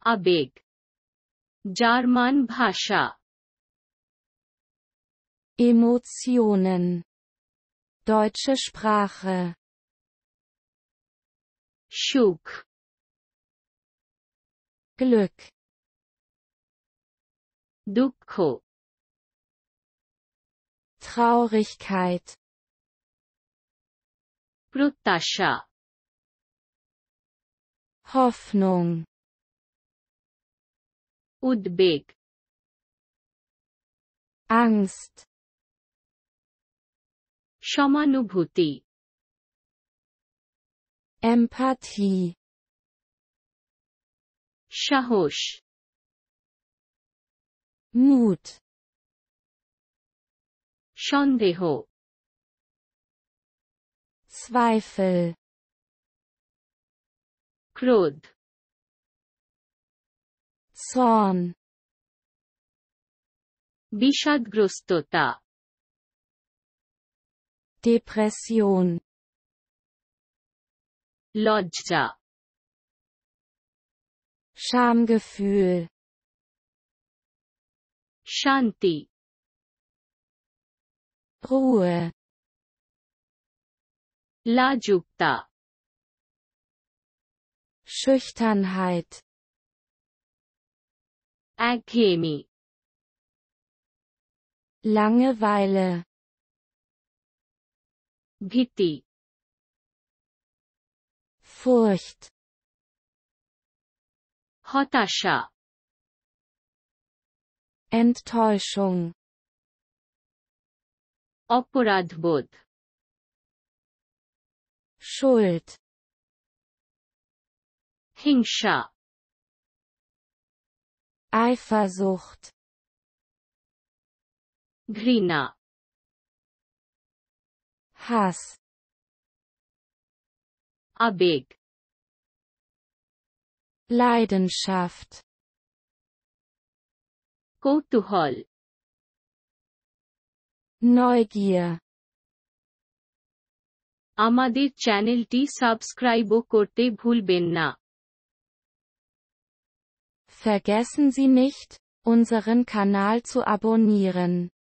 আবেগ জার্মান ভাষা Emotionen. Deutsche Sprache. সুখ Glück. দুঃখ Traurigkeit. প্রত্যাশা Hoffnung. উদ্বেগ Angst. সমানুভূতি Empathie. সাহস Mut. সন্দেহ Zweifel. ক্রোধ Zorn. বিষাদগ্রস্ততা Depression. লজ্জা Schamgefühl. শান্তি Ruhe. লাজুকতা Schüchternheit. একঘেয়েমি Langeweile. ভীতি Furcht. হতাশা Enttäuschung. অপরাধবোধ Schuld. হিংসা Eifersucht. ঘৃণা Hass. আবেগ Leidenschaft. কৌতূহল Neugier. আমাদের চ্যানেলটি সাবস্ক্রাইবও করতে ভুলবেন না Vergessen Sie nicht, unseren Kanal zu abonnieren.